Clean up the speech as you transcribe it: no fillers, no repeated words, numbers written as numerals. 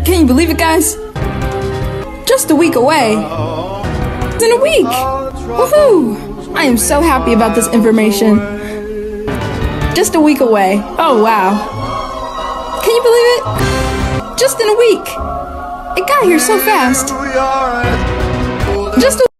Can you believe it, guys? Just a week away. It's in a week! Woohoo! I am so happy about this information. Just a week away. Oh, wow. Can you believe it? Just in a week. It got here so fast. Just a